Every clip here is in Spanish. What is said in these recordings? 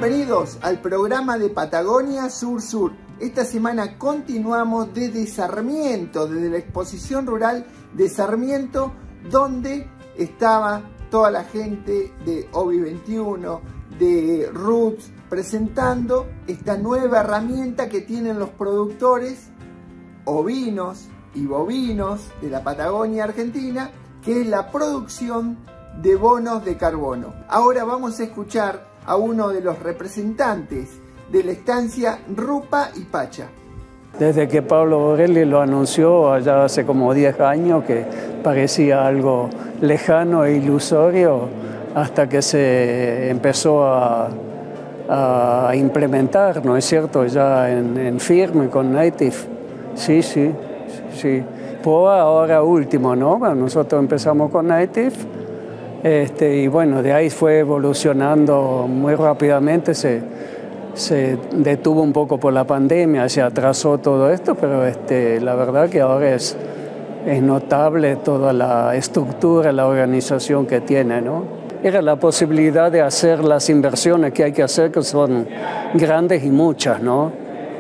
Bienvenidos al programa de Patagonia Sur Sur. Esta semana continuamos desde Sarmiento, desde la exposición rural de Sarmiento, donde estaba toda la gente de OBI 21, de Roots, presentando esta nueva herramienta que tienen los productores ovinos y bovinos de la Patagonia Argentina, que es la producción de bonos de carbono. Ahora vamos a escuchar a uno de los representantes de la estancia Rupa y Pacha. Desde que Pablo Borrelli lo anunció allá hace como 10 años, que parecía algo lejano e ilusorio, hasta que se empezó a implementar, ¿no es cierto?, ya en firme con Native. Sí. Por ahora último, ¿no? Bueno, nosotros empezamos con Native. Y bueno, de ahí fue evolucionando muy rápidamente, se detuvo un poco por la pandemia, se atrasó todo esto, pero la verdad que ahora es notable toda la estructura, la organización que tiene, ¿no? Era la posibilidad de hacer las inversiones que hay que hacer, que son grandes y muchas, ¿no?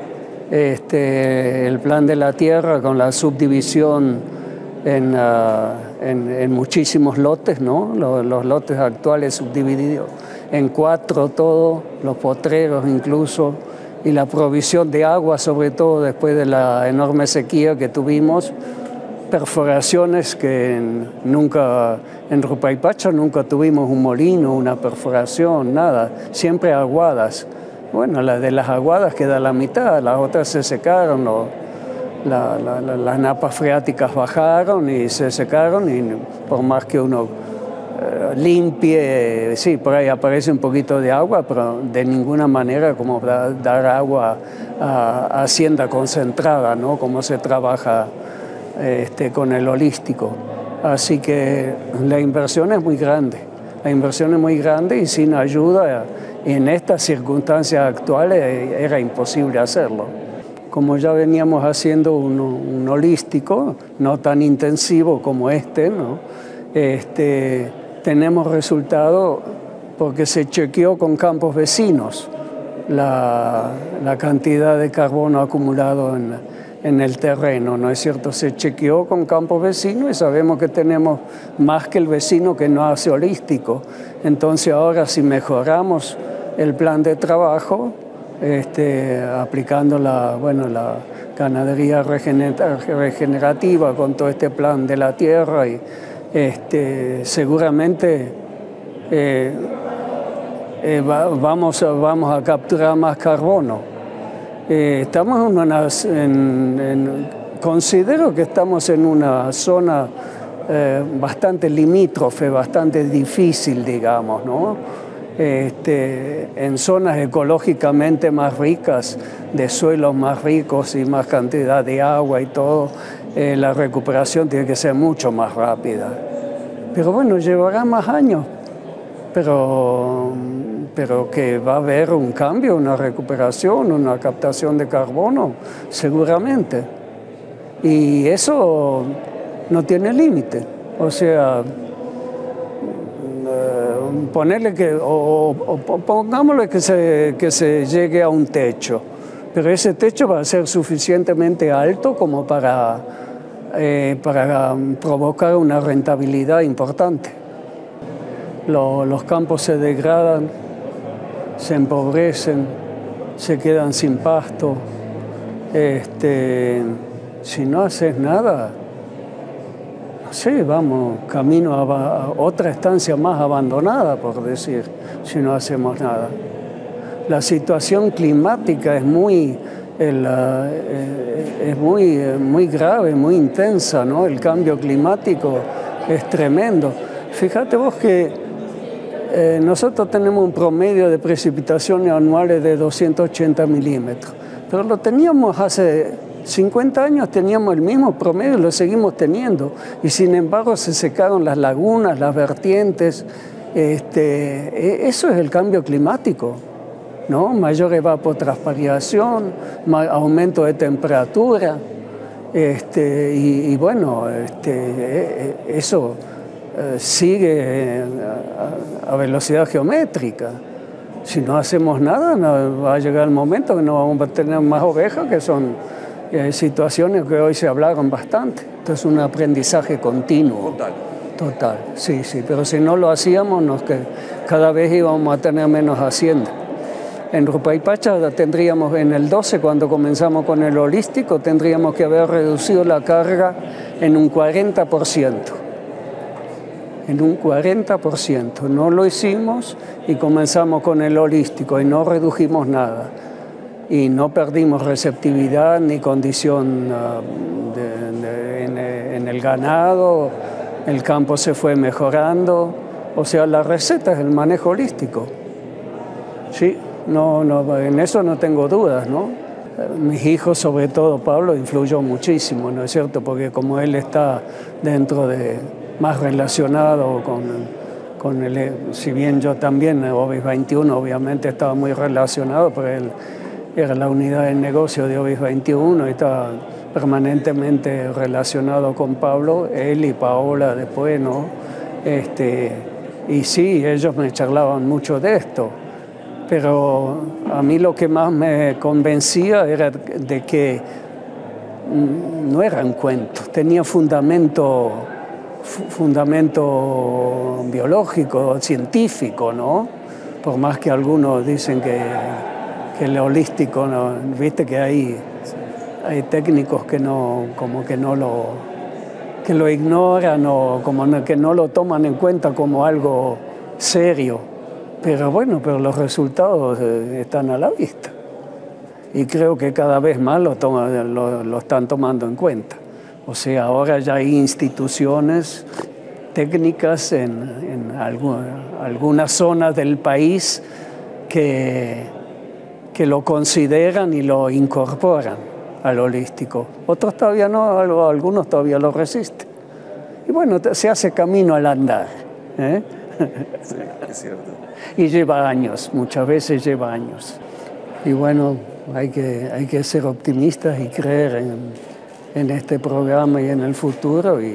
El plan de la tierra con la subdivisión en muchísimos lotes, ¿no? Los lotes actuales subdivididos en 4 todo, los potreros incluso, y la provisión de agua, sobre todo después de la enorme sequía que tuvimos, perforaciones que nunca, en Rupa y Pacha nunca tuvimos un molino, una perforación, nada, siempre aguadas. Bueno, de las aguadas queda la mitad, las otras se secaron, las napas freáticas bajaron y se secaron, y por más que uno limpie, sí, por ahí aparece un poquito de agua, pero de ninguna manera como dar agua a hacienda concentrada, ¿no? Como se trabaja con el holístico. Así que la inversión es muy grande, y sin ayuda en estas circunstancias actuales era imposible hacerlo. Como ya veníamos haciendo un holístico, no tan intensivo como ¿no? Tenemos resultado porque se chequeó con campos vecinos la cantidad de carbono acumulado en el terreno, ¿no es cierto? Se chequeó con campos vecinos y sabemos que tenemos más que el vecino que no hace holístico. Entonces ahora, si mejoramos el plan de trabajo, aplicando la ganadería regenerativa con todo este plan de la tierra, y seguramente vamos a capturar más carbono. Considero que estamos en una zona bastante limítrofe, bastante difícil, digamos, ¿no? En zonas ecológicamente más ricas, de suelos más ricos y más cantidad de agua y todo, la recuperación tiene que ser mucho más rápida. Pero bueno, llevará más años, pero que va a haber un cambio, una recuperación, una captación de carbono, seguramente. Y eso no tiene límite. O sea, pongámosle que se llegue a un techo, pero ese techo va a ser suficientemente alto como para provocar una rentabilidad importante. Los campos se degradan, se empobrecen, se quedan sin pasto. Si no haces nada, sí, vamos, camino a otra estancia más abandonada, por decir, si no hacemos nada. La situación climática es muy grave, muy intensa, ¿no? El cambio climático es tremendo. Fíjate vos que nosotros tenemos un promedio de precipitaciones anuales de 280 milímetros, pero lo teníamos hace 50 años, teníamos el mismo promedio, lo seguimos teniendo, y sin embargo se secaron las lagunas, las vertientes. Eso es el cambio climático, ¿no? Mayor evapotranspiración, aumento de temperatura, y bueno, eso sigue a velocidad geométrica. si no hacemos nada, no, va a llegar el momento que no vamos a tener más ovejas, que son situaciones que hoy se hablaron bastante. Entonces, un aprendizaje continuo. Total, sí, pero si no lo hacíamos, cada vez íbamos a tener menos hacienda. En Rupaypacha tendríamos, en el 12, cuando comenzamos con el holístico, tendríamos que haber reducido la carga en un 40%. En un 40%. No lo hicimos y comenzamos con el holístico y no redujimos nada. Y no perdimos receptividad ni condición en el ganado. El campo se fue mejorando. O sea, la receta es el manejo holístico. Sí, no, en eso no tengo dudas, ¿no? Mis hijos, sobre todo Pablo, influyó muchísimo, ¿no es cierto? Porque como él está dentro de, más relacionado con el, si bien yo también, Ovis 21 obviamente estaba muy relacionado, pero él era la unidad de negocio de Ovis 21 y estaba permanentemente relacionado con Pablo, él y Paola después, ¿no? Y sí, ellos me charlaban mucho de esto, pero a mí lo que más me convencía era de que no eran cuentos, tenía fundamento biológico, científico, ¿no? Por más que algunos dicen que el holístico, ¿no? Viste que hay técnicos que no, como que no que lo ignoran o como que no lo toman en cuenta como algo serio. Pero bueno, los resultados están a la vista. Y creo que cada vez más lo están tomando en cuenta. O sea, ahora ya hay instituciones técnicas en algunas zonas del país que lo consideran y lo incorporan al holístico. Otros todavía no, algunos todavía lo resisten. Y bueno, se hace camino al andar. Sí, es cierto. Y lleva años, muchas veces lleva años. Y bueno, hay que ser optimistas y creer en este programa y en el futuro, y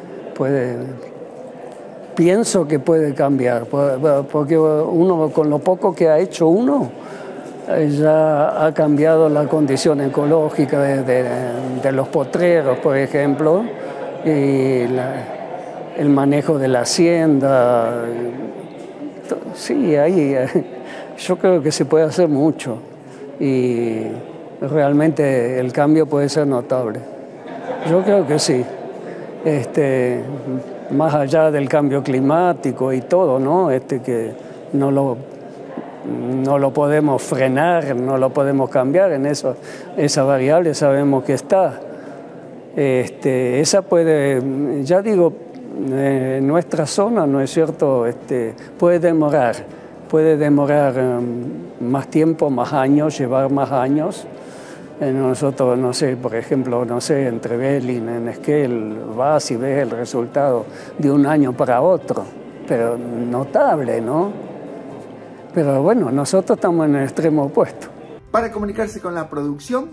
pienso que puede cambiar, porque uno, con lo poco que ha hecho uno, ya ha cambiado la condición ecológica de los potreros, por ejemplo, y el manejo de la hacienda. Sí, yo creo que se puede hacer mucho y realmente el cambio puede ser notable. Yo creo que sí. Más allá del cambio climático y todo, ¿no? Que no lo podemos frenar, no lo podemos cambiar, en eso, esa variable sabemos que está. Esa puede, ya digo, nuestra zona, ¿no es cierto?, puede demorar más tiempo, más años, llevar más años. Nosotros, no sé, por ejemplo, entre Belín, en Esquel, vas y ves el resultado de un año para otro, pero notable, ¿no? Pero bueno, nosotros estamos en el extremo opuesto. Para comunicarse con la producción,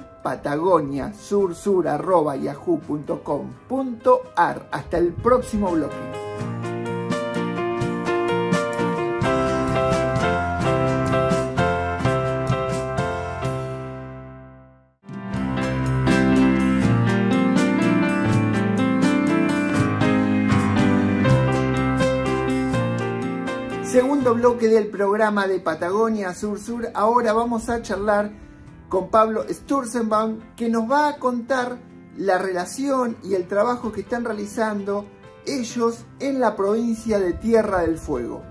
patagoniasursur@yahoo.com.ar. Hasta el próximo bloque. Segundo bloque del programa de Patagonia Sur Sur. Ahora vamos a charlar con Pablo Sturzenbaum, que nos va a contar la relación y el trabajo que están realizando ellos en la provincia de Tierra del Fuego.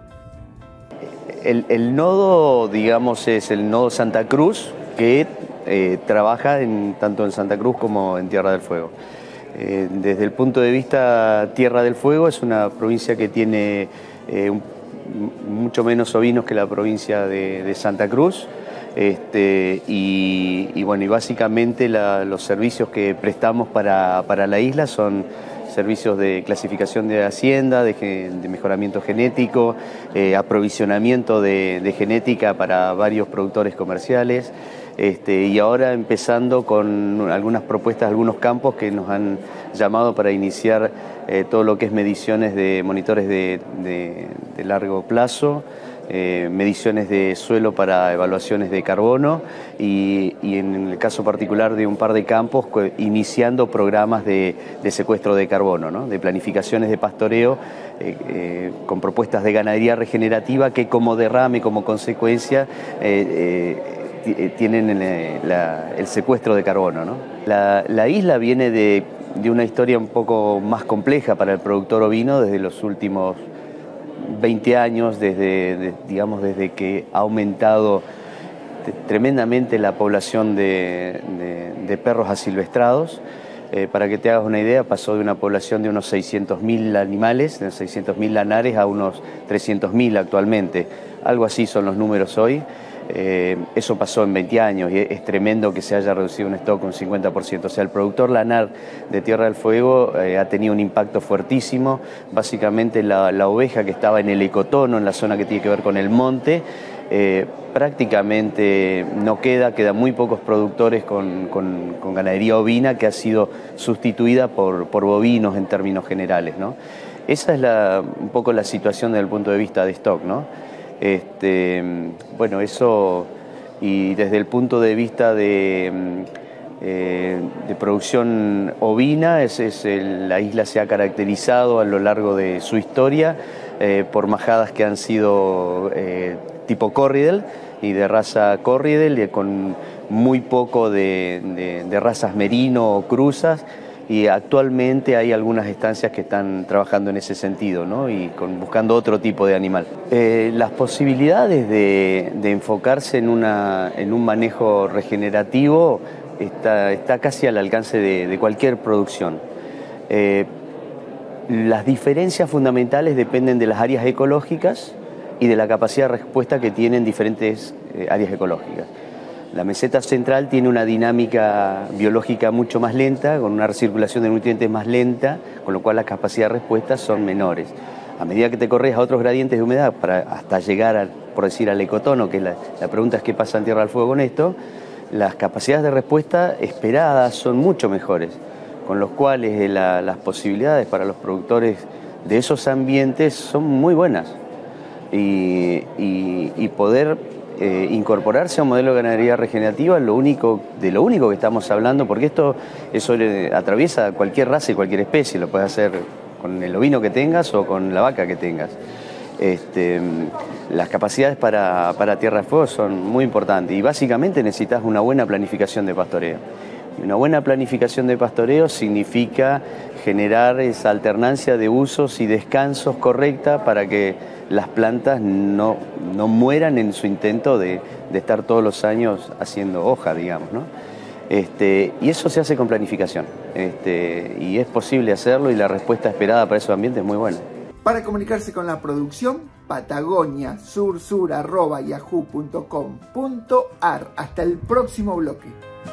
El nodo, digamos, es el nodo Santa Cruz, que trabaja tanto en Santa Cruz como en Tierra del Fuego. Desde el punto de vista Tierra del Fuego, es una provincia que tiene mucho menos ovinos que la provincia de Santa Cruz, y bueno, y básicamente los servicios que prestamos para la isla son servicios de clasificación de hacienda, de mejoramiento genético, aprovisionamiento de genética para varios productores comerciales, y ahora empezando con algunas propuestas, algunos campos que nos han llamado para iniciar todo lo que es mediciones de monitores de largo plazo, mediciones de suelo para evaluaciones de carbono y en el caso particular de un par de campos iniciando programas de secuestro de carbono, ¿no? De planificaciones de pastoreo con propuestas de ganadería regenerativa que como derrame, como consecuencia tienen el secuestro de carbono, ¿no? La isla viene de una historia un poco más compleja para el productor ovino desde los últimos 20 años, desde que ha aumentado tremendamente la población de perros asilvestrados. Para que te hagas una idea, pasó de una población de unos 600.000 animales, de 600.000 lanares, a unos 300.000 actualmente. Algo así son los números hoy. Eso pasó en 20 años y es tremendo que se haya reducido un stock un 50%. O sea, el productor lanar de Tierra del Fuego ha tenido un impacto fuertísimo. Básicamente la oveja que estaba en el ecotono, en la zona que tiene que ver con el monte, prácticamente no queda muy pocos productores con ganadería ovina que ha sido sustituida por bovinos en términos generales, ¿no? Esa es un poco la situación desde el punto de vista de stock, ¿no? Bueno, eso, y desde el punto de vista de producción ovina, la isla se ha caracterizado a lo largo de su historia por majadas que han sido tipo Corriedale y de raza Corriedale, con muy poco de razas merino o cruzas. Y actualmente hay algunas estancias que están trabajando en ese sentido, ¿no? Y buscando otro tipo de animal. Las posibilidades de enfocarse en un manejo regenerativo está casi al alcance de cualquier producción. Las diferencias fundamentales dependen de las áreas ecológicas y de la capacidad de respuesta que tienen diferentes áreas ecológicas. La meseta central tiene una dinámica biológica mucho más lenta, con una recirculación de nutrientes más lenta, con lo cual las capacidades de respuesta son menores. A medida que te corres a otros gradientes de humedad, hasta llegar, por decir, al ecotono, que la pregunta es qué pasa en Tierra del Fuego con esto, las capacidades de respuesta esperadas son mucho mejores, con los cuales las posibilidades para los productores de esos ambientes son muy buenas. Y poder incorporarse a un modelo de ganadería regenerativa de lo único que estamos hablando, porque esto atraviesa cualquier raza y cualquier especie, lo puedes hacer con el ovino que tengas o con la vaca que tengas. Las capacidades para Tierra del Fuego son muy importantes y básicamente necesitas una buena planificación de pastoreo. Una buena planificación de pastoreo significa generar esa alternancia de usos y descansos correcta para que las plantas no mueran en su intento de estar todos los años haciendo hoja, digamos, ¿no? Y eso se hace con planificación. Y es posible hacerlo y la respuesta esperada para esos ambientes es muy buena. Para comunicarse con la producción, patagoniasursur@yahoo.com.ar. Hasta el próximo bloque.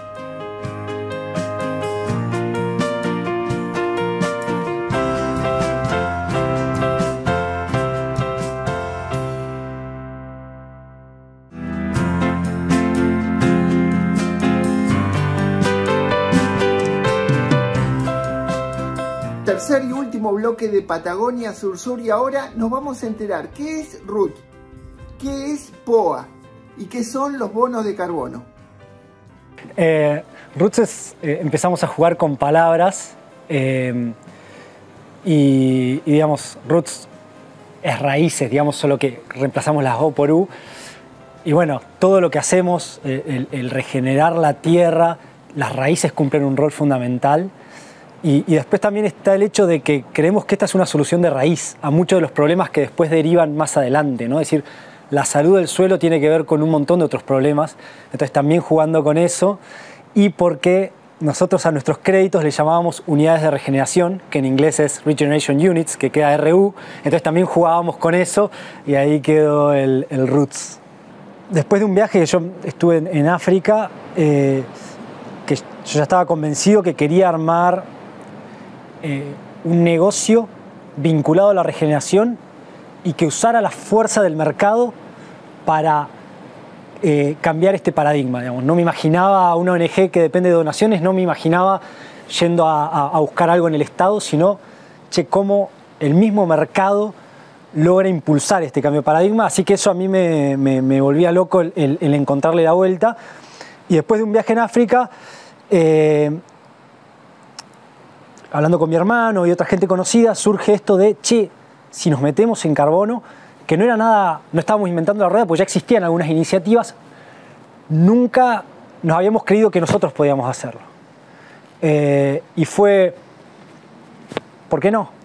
Tercer y último bloque de Patagonia Sur Sur, y ahora nos vamos a enterar qué es RUT, qué es POA y qué son los bonos de carbono. RUT empezamos a jugar con palabras y digamos, RUT es raíces, digamos, solo que reemplazamos las O por U. Y bueno, todo lo que hacemos, el regenerar la tierra, las raíces cumplen un rol fundamental. Y después también está el hecho de que creemos que esta es una solución de raíz a muchos de los problemas que después derivan más adelante, ¿no? Es decir, la salud del suelo tiene que ver con un montón de otros problemas, entonces también jugando con eso, y porque nosotros a nuestros créditos le llamábamos unidades de regeneración, que en inglés es Regeneration Units, que queda RU, entonces también jugábamos con eso y ahí quedó el RUTS. Después de un viaje que yo estuve en África, que yo ya estaba convencido que quería armar un negocio vinculado a la regeneración y que usara la fuerza del mercado para cambiar este paradigma, digamos. No me imaginaba una ONG que depende de donaciones, no me imaginaba yendo a buscar algo en el Estado, sino cómo el mismo mercado logra impulsar este cambio de paradigma, así que eso a mí me volvía loco el encontrarle la vuelta. Y después de un viaje en África, hablando con mi hermano y otra gente conocida, surge esto de, che, si nos metemos en carbono, que no era nada, no estábamos inventando la rueda, pues ya existían algunas iniciativas, nunca nos habíamos creído que nosotros podíamos hacerlo. Y fue, ¿por qué no?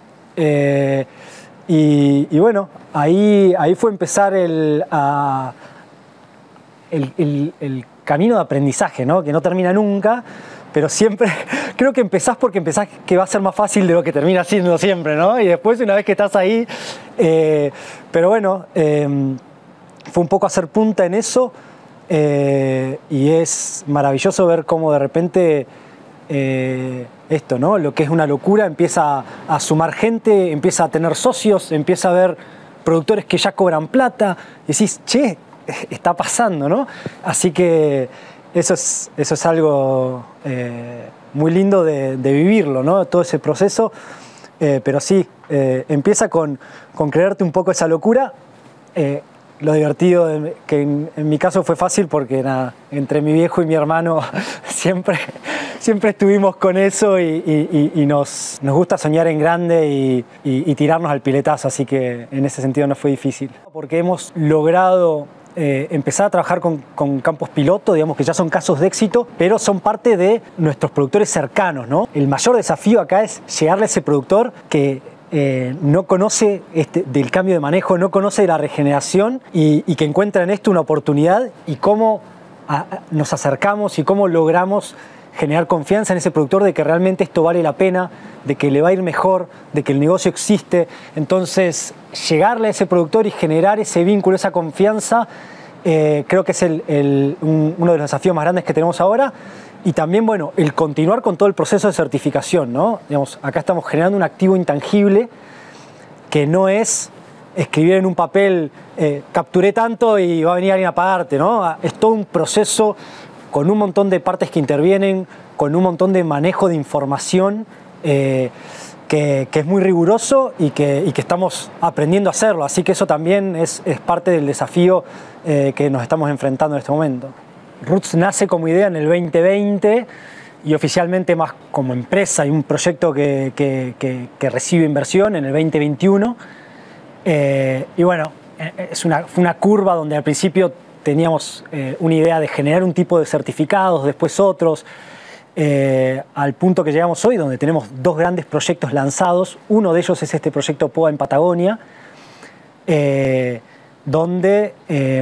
Y bueno, ahí fue empezar el camino de aprendizaje, ¿no? Que no termina nunca, pero siempre, creo que empezás porque empezás que va a ser más fácil de lo que termina siendo siempre, ¿no? Y después, una vez que estás ahí, pero bueno, fue un poco hacer punta en eso, y es maravilloso ver cómo de repente esto, ¿no? Lo que es una locura empieza a sumar gente, empieza a tener socios, empieza a ver productores que ya cobran plata, y decís, che, está pasando, ¿no? Así que eso es algo muy lindo de vivirlo, ¿no? Todo ese proceso, pero sí, empieza con creerte un poco esa locura. Lo divertido, que en mi caso fue fácil porque nada, entre mi viejo y mi hermano siempre estuvimos con eso y nos gusta soñar en grande y tirarnos al piletazo, así que en ese sentido no fue difícil. Porque hemos logrado empezar a trabajar con campos piloto, digamos que ya son casos de éxito, pero son parte de nuestros productores cercanos, ¿no? El mayor desafío acá es llegarle a ese productor que no conoce del cambio de manejo, no conoce de la regeneración y que encuentra en esto una oportunidad, y cómo nos acercamos y cómo logramos generar confianza en ese productor de que realmente esto vale la pena, de que le va a ir mejor, de que el negocio existe. Entonces, llegarle a ese productor y generar ese vínculo, esa confianza, creo que es uno de los desafíos más grandes que tenemos ahora. Y también, bueno, el continuar con todo el proceso de certificación, ¿no? Digamos, acá estamos generando un activo intangible que no es escribir en un papel, capturé tanto y va a venir alguien a pagarte, ¿no? Es todo un proceso con un montón de partes que intervienen, con un montón de manejo de información, que es muy riguroso y que estamos aprendiendo a hacerlo. Así que eso también es parte del desafío que nos estamos enfrentando en este momento. Roots nace como idea en el 2020 y oficialmente más como empresa y un proyecto que recibe inversión en el 2021. Y bueno, fue una curva donde al principio teníamos una idea de generar un tipo de certificados, después otros, al punto que llegamos hoy, donde tenemos dos grandes proyectos lanzados. Uno de ellos es este proyecto POA en Patagonia, donde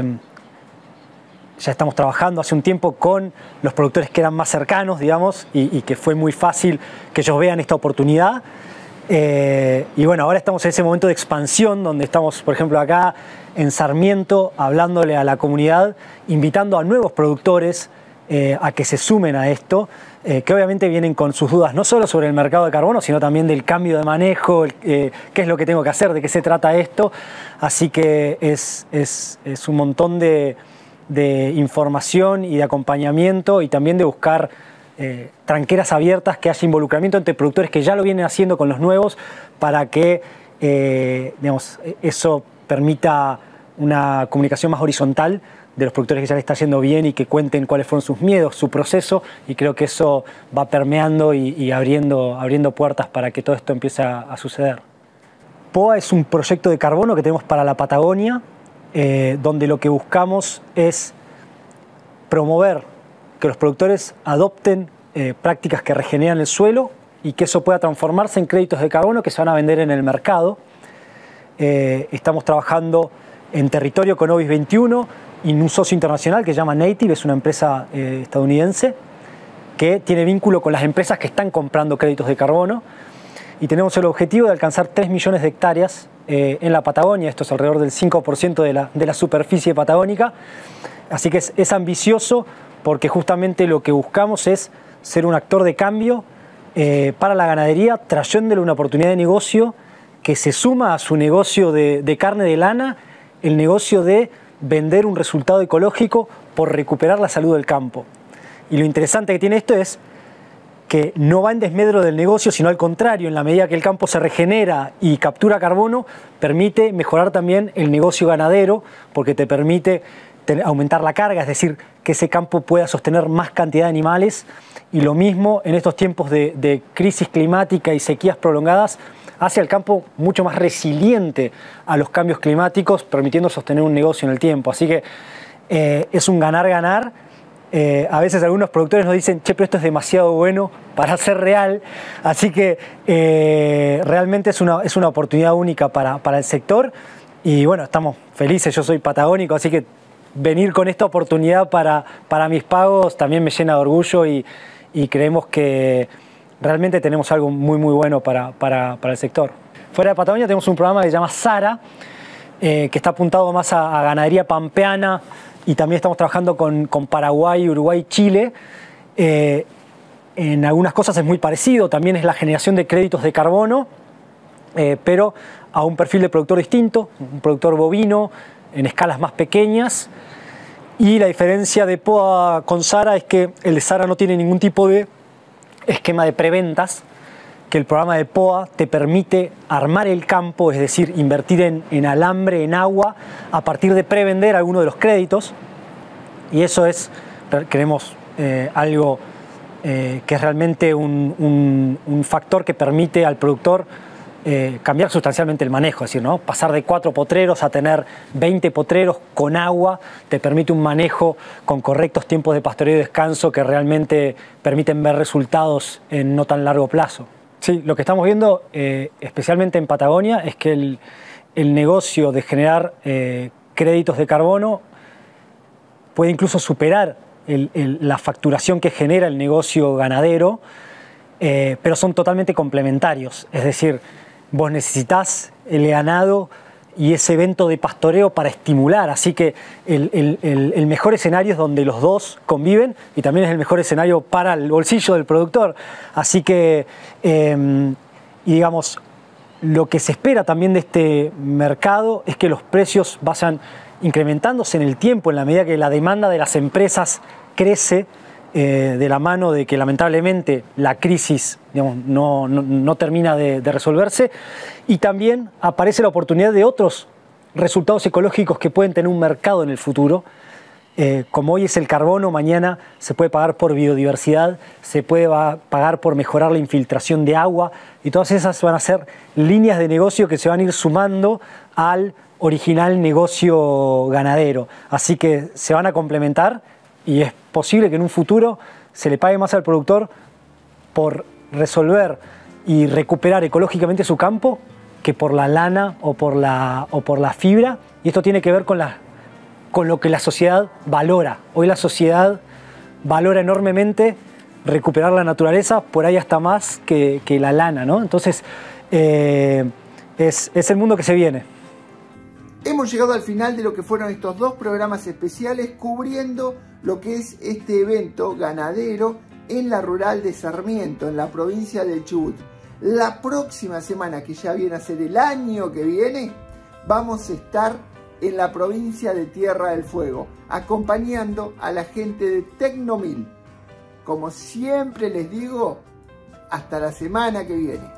ya estamos trabajando hace un tiempo con los productores que eran más cercanos, digamos, y que fue muy fácil que ellos vean esta oportunidad. Y bueno, ahora estamos en ese momento de expansión, donde estamos, por ejemplo, acá en Sarmiento, hablándole a la comunidad, invitando a nuevos productores a que se sumen a esto, que obviamente vienen con sus dudas, no solo sobre el mercado de carbono, sino también del cambio de manejo, qué es lo que tengo que hacer, de qué se trata esto. Así que es un montón de información y de acompañamiento, y también de buscar tranqueras abiertas, que haya involucramiento entre productores que ya lo vienen haciendo con los nuevos, para que digamos, eso permita una comunicación más horizontal de los productores que ya les está yendo bien y que cuenten cuáles fueron sus miedos, su proceso, y creo que eso va permeando y abriendo puertas para que todo esto empiece a suceder. POA es un proyecto de carbono que tenemos para la Patagonia, donde lo que buscamos es promover que los productores adopten prácticas que regeneran el suelo y que eso pueda transformarse en créditos de carbono que se van a vender en el mercado. Estamos trabajando en territorio con Ovis 21 y un socio internacional que se llama Native, es una empresa estadounidense que tiene vínculo con las empresas que están comprando créditos de carbono, y tenemos el objetivo de alcanzar 3 millones de hectáreas en la Patagonia. Esto es alrededor del 5% de la superficie patagónica, así que es ambicioso, porque justamente lo que buscamos es ser un actor de cambio para la ganadería, trayéndole una oportunidad de negocio que se suma a su negocio de carne de lana, el negocio de vender un resultado ecológico por recuperar la salud del campo. Y lo interesante que tiene esto es que no va en desmedro del negocio, sino al contrario, en la medida que el campo se regenera y captura carbono, permite mejorar también el negocio ganadero, porque te permite aumentar la carga, es decir, que ese campo pueda sostener más cantidad de animales. Y lo mismo en estos tiempos de crisis climática y sequías prolongadas, hace al campo mucho más resiliente a los cambios climáticos, permitiendo sostener un negocio en el tiempo. Así que es un ganar-ganar. A veces algunos productores nos dicen, che, pero esto es demasiado bueno para ser real. Así que realmente es una oportunidad única para el sector. Y bueno, estamos felices, yo soy patagónico, así que venir con esta oportunidad para mis pagos también me llena de orgullo y creemos que realmente tenemos algo muy bueno para el sector. Fuera de Patagonia tenemos un programa que se llama Sara, que está apuntado más a ganadería pampeana, y también estamos trabajando con Paraguay, Uruguay, Chile. En algunas cosas es muy parecido, también es la generación de créditos de carbono, pero a un perfil de productor distinto, un productor bovino, en escalas más pequeñas. Y la diferencia de POA con Sara es que el de Sara no tiene ningún tipo de esquema de preventas, que el programa de POA te permite armar el campo, es decir, invertir en alambre, en agua, a partir de prevender alguno de los créditos. Y eso es, creemos, algo que es realmente un factor que permite al productor cambiar sustancialmente el manejo, es decir, ¿no? Pasar de 4 potreros a tener 20 potreros con agua te permite un manejo con correctos tiempos de pastoreo y descanso que realmente permiten ver resultados en no tan largo plazo. Sí, lo que estamos viendo, especialmente en Patagonia, es que el negocio de generar créditos de carbono puede incluso superar la facturación que genera el negocio ganadero, pero son totalmente complementarios. Es decir, vos necesitas el ganado y ese evento de pastoreo para estimular, así que el mejor escenario es donde los dos conviven y también es el mejor escenario para el bolsillo del productor. Así que, y digamos, lo que se espera también de este mercado es que los precios vayan incrementándose en el tiempo en la medida que la demanda de las empresas crece, de la mano de que lamentablemente la crisis, digamos, no termina de resolverse, y también aparece la oportunidad de otros resultados ecológicos que pueden tener un mercado en el futuro. Como hoy es el carbono, mañana se puede pagar por biodiversidad, se puede pagar por mejorar la infiltración de agua, y todas esas van a ser líneas de negocio que se van a ir sumando al original negocio ganadero. Así que se van a complementar y es posible que en un futuro se le pague más al productor por resolver y recuperar ecológicamente su campo que por la lana o por la fibra. Y esto tiene que ver con lo que la sociedad valora. Hoy la sociedad valora enormemente recuperar la naturaleza, por ahí hasta más que la lana, ¿no? Entonces, es el mundo que se viene. Hemos llegado al final de lo que fueron estos dos programas especiales cubriendo lo que es este evento ganadero en la rural de Sarmiento, en la provincia del Chubut. La próxima semana, que ya viene a ser el año que viene, vamos a estar en la provincia de Tierra del Fuego, acompañando a la gente de Tecnomil. Como siempre les digo, hasta la semana que viene.